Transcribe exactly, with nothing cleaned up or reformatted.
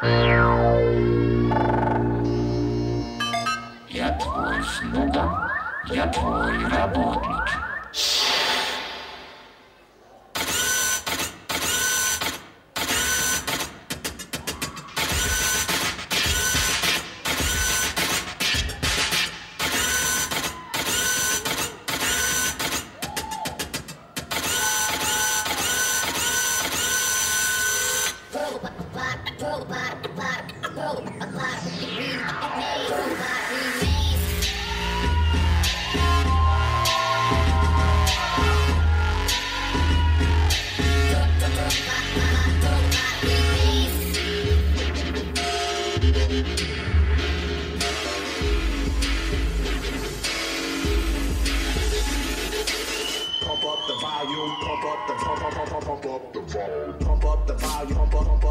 Я твой слуга, я твой работник. Pump up the volume, pump up the pump up, pump up, pump up the volume, pump up the volume, pump up.